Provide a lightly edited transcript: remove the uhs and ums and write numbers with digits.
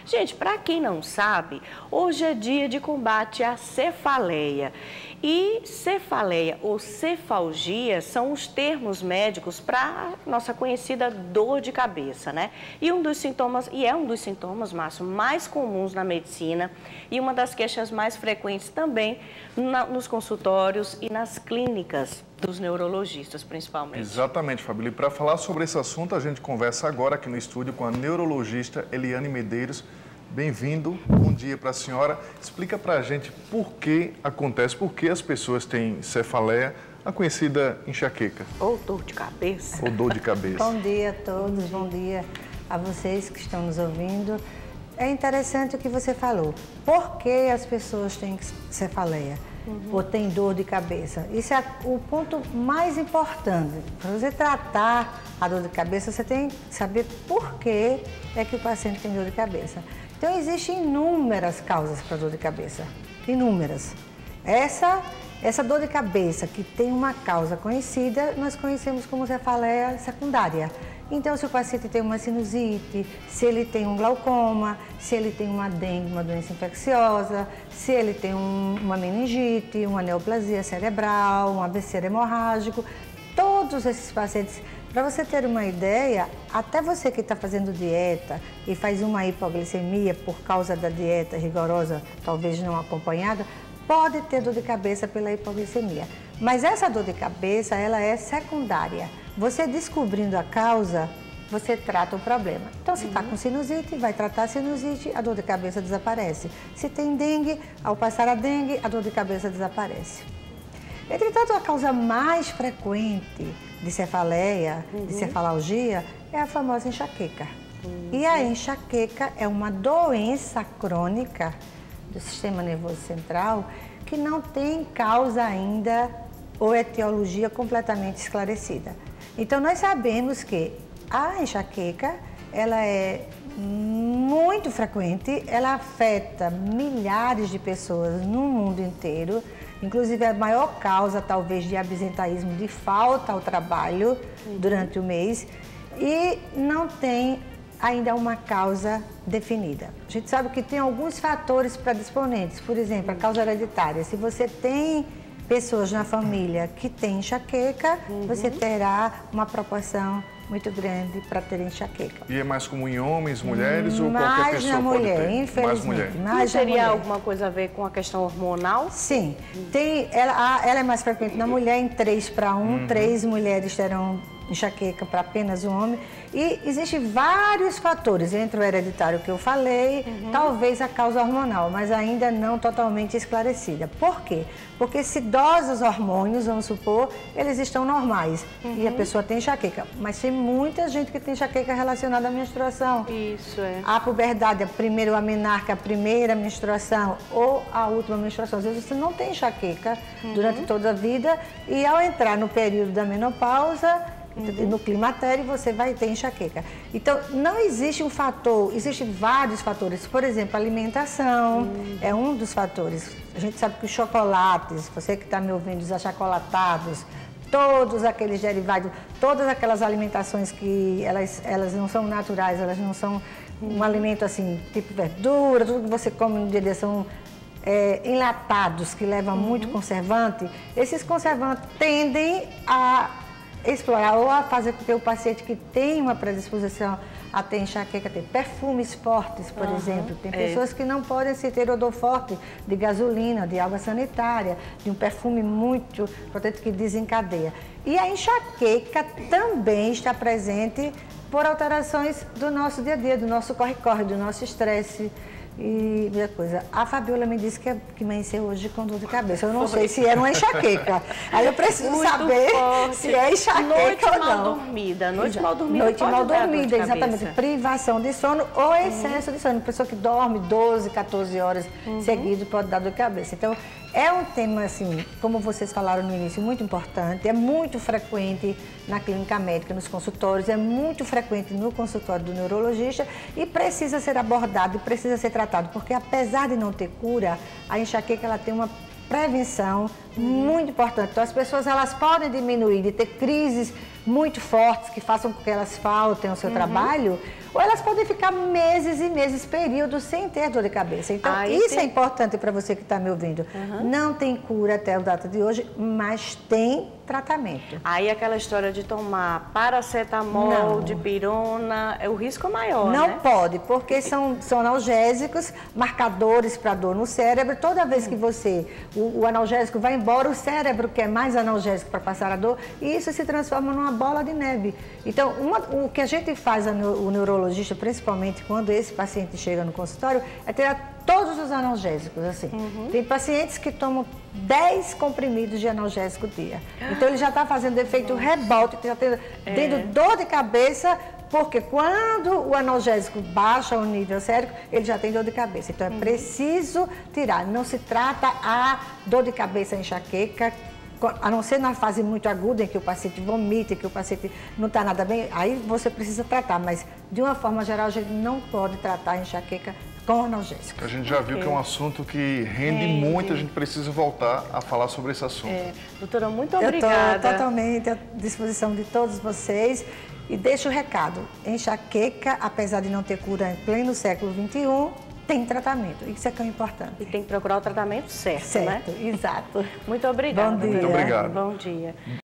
Gente, para quem não sabe, hoje é dia de combate à cefaleia. E cefaleia ou cefalgia são os termos médicos para a nossa conhecida dor de cabeça, né? E é um dos sintomas, Márcio, mais comuns na medicina e uma das queixas mais frequentes também nos consultórios e nas clínicas dos neurologistas, principalmente. Exatamente, Fabíola. E para falar sobre esse assunto, a gente conversa agora aqui no estúdio com a neurologista Eliane Medeiros. Bem-vindo, bom dia para a senhora. Explica para a gente por que acontece, por que as pessoas têm cefaleia, a conhecida enxaqueca. Ou dor de cabeça. Ou dor de cabeça. Bom dia a todos, bom dia a vocês que estão nos ouvindo. É interessante o que você falou. Por que as pessoas têm cefaleia? Ou têm dor de cabeça? Isso é o ponto mais importante. Para você tratar a dor de cabeça, você tem que saber por que é que o paciente tem dor de cabeça. Então, existem inúmeras causas para dor de cabeça, inúmeras. Essa dor de cabeça que tem uma causa conhecida, nós conhecemos como cefaleia secundária. Então, se o paciente tem uma sinusite, se ele tem um glaucoma, se ele tem uma dengue, uma doença infecciosa, se ele tem uma meningite, uma neoplasia cerebral, um AVC hemorrágico, todos esses pacientes. Para você ter uma ideia, até você que está fazendo dieta e faz uma hipoglicemia por causa da dieta rigorosa, talvez não acompanhada, pode ter dor de cabeça pela hipoglicemia. Mas essa dor de cabeça, ela é secundária. Você descobrindo a causa, você trata o problema. Então, se está com sinusite, vai tratar a sinusite, a dor de cabeça desaparece. Se tem dengue, ao passar a dengue, a dor de cabeça desaparece. Entretanto, a causa mais frequente de cefaleia, de cefalgia, é a famosa enxaqueca. E a enxaqueca é uma doença crônica do sistema nervoso central que não tem causa ainda ou etiologia completamente esclarecida. Então, nós sabemos que a enxaqueca, ela é muito frequente, ela afeta milhares de pessoas no mundo inteiro. Inclusive, a maior causa, talvez, de absenteísmo, de falta ao trabalho durante o mês, e não tem ainda uma causa definida. A gente sabe que tem alguns fatores predisponentes, por exemplo, a causa hereditária. Se você tem pessoas na família que têm enxaqueca, você terá uma proporção muito grande para ter enxaqueca. E é mais comum em homens, mulheres ou qualquer pessoa pode ter? Infelizmente. Mais mulher. Não teria alguma coisa a ver com a questão hormonal? Sim. Ela é mais frequente na mulher, em 3:1. 3 mulheres terão enxaqueca para apenas um homem. E existem vários fatores, entre o hereditário que eu falei, talvez a causa hormonal, mas ainda não totalmente esclarecida. Por quê? Porque se dosas hormônios, vamos supor, eles estão normais e a pessoa tem enxaqueca. Mas tem muita gente que tem enxaqueca relacionada à menstruação. Isso é. A puberdade, a menarca, a primeira menstruação ou a última menstruação. Às vezes você não tem enxaqueca durante toda a vida e ao entrar no período da menopausa, no climatério, você vai ter enxaqueca. Então, não existe um fator, existem vários fatores. Por exemplo, a alimentação é um dos fatores. A gente sabe que os chocolates, você que está me ouvindo, os achocolatados, todos aqueles derivados, todas aquelas alimentações que elas não são naturais, elas não são um alimento assim, tipo verdura, tudo que você come no dia a dia são enlatados, que levam muito conservante. Esses conservantes tendem a explorar ou a fazer com que o paciente que tem uma predisposição a ter enxaqueca, ter perfumes fortes, por exemplo. Tem pessoas que não podem se ter odor forte de gasolina, de água sanitária, de um perfume muito potente que desencadeia. E a enxaqueca também está presente por alterações do nosso dia a dia, do nosso corre-corre, do nosso estresse. E outra coisa, a Fabíola me disse que amanheceu hoje com dor de cabeça. Eu não sei se era uma enxaqueca. Aí eu preciso muito saber forte. se é enxaqueca noite ou não. Mal dormida. Noite mal dormida. Noite mal dar dor de dormida, cabeça. exatamente. Privação de sono ou excesso de sono. Pessoa que dorme 12, 14 horas seguidas pode dar dor de cabeça. Então, é um tema, assim, como vocês falaram no início, muito importante. É muito frequente na clínica médica, nos consultórios, é muito frequente no consultório do neurologista e precisa ser abordado e precisa ser tratado, porque apesar de não ter cura, a enxaqueca ela tem uma prevenção muito importante. Então, as pessoas elas podem diminuir de ter crises muito fortes que façam com que elas faltem ao seu trabalho, ou elas podem ficar meses e meses, períodos, sem ter dor de cabeça. Então, isso é importante para você que está me ouvindo. Não tem cura até a data de hoje, mas tem tratamento. Aí aquela história de tomar paracetamol, dipirona, o risco é maior, Não né? pode, porque são analgésicos, marcadores para dor no cérebro. Toda vez que o analgésico vai embora, o cérebro quer mais analgésico para passar a dor, e isso se transforma numa bola de neve. Então, o que a gente faz, o neurologista, principalmente quando esse paciente chega no consultório, é tirar todos os analgésicos, assim. Tem pacientes que tomam 10 comprimidos de analgésico dia. Então, ele já está fazendo efeito rebote, já tendo dor de cabeça, porque quando o analgésico baixa o nível sérico, ele já tem dor de cabeça. Então, é preciso tirar. Não se trata a dor de cabeça, enxaqueca, a não ser na fase muito aguda, em que o paciente vomita, que o paciente não está nada bem, aí você precisa tratar. Mas, de uma forma geral, a gente não pode tratar a enxaqueca com analgésico. A gente já viu que é um assunto que rende muito, a gente precisa voltar a falar sobre esse assunto. Doutora, muito Eu obrigada. estou totalmente à disposição de todos vocês. E deixo o recado, enxaqueca, apesar de não ter cura em pleno século XXI, tem tratamento. Isso é que é importante. E tem que procurar o tratamento certo, né? Certo, exato. Muito obrigada. Bom dia. Muito obrigado. Bom dia.